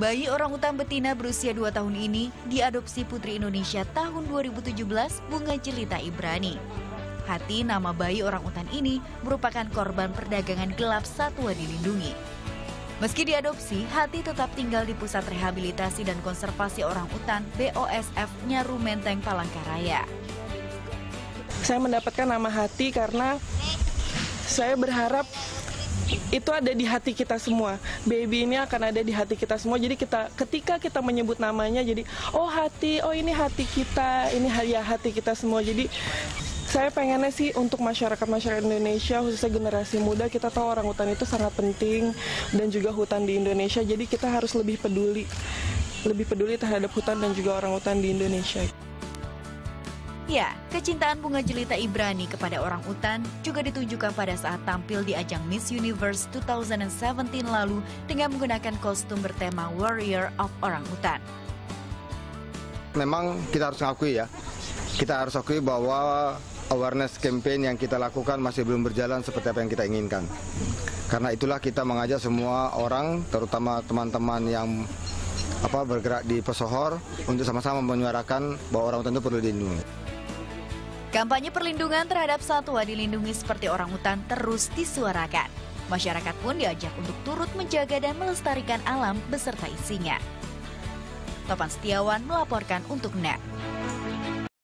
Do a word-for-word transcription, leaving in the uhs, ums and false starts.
Bayi orangutan betina berusia dua tahun ini diadopsi Putri Indonesia tahun dua ribu tujuh belas, Bunga Jelita Ibrani. Hati, nama bayi orangutan ini, merupakan korban perdagangan gelap satwa dilindungi. Meski diadopsi, Hati tetap tinggal di Pusat Rehabilitasi dan Konservasi Orangutan B O S F Nyaru Menteng, Palangkaraya. Saya mendapatkan nama Hati karena saya berharap itu ada di hati kita semua. Baby ini akan ada di hati kita semua. Jadi kita ketika kita menyebut namanya, jadi oh Hati, oh ini hati kita, ini ya hati kita semua. Jadi saya pengennya sih untuk masyarakat-masyarakat Indonesia, khususnya generasi muda, kita tahu orangutan itu sangat penting dan juga hutan di Indonesia. Jadi kita harus lebih peduli, lebih peduli terhadap hutan dan juga orangutan di Indonesia. Ya, kecintaan Bunga Jelita Ibrani kepada orangutan juga ditunjukkan pada saat tampil di ajang Miss Universe dua ribu tujuh belas lalu dengan menggunakan kostum bertema Warrior of Orangutan. Memang kita harus mengakui ya, kita harus akui bahwa awareness campaign yang kita lakukan masih belum berjalan seperti apa yang kita inginkan. Karena itulah kita mengajak semua orang, terutama teman-teman yang apa bergerak di pesohor, untuk sama-sama menyuarakan bahwa orangutan itu perlu dilindungi. Kampanye perlindungan terhadap satwa dilindungi seperti orangutan terus disuarakan. Masyarakat pun diajak untuk turut menjaga dan melestarikan alam beserta isinya. Topan Setiawan melaporkan untuk N E T.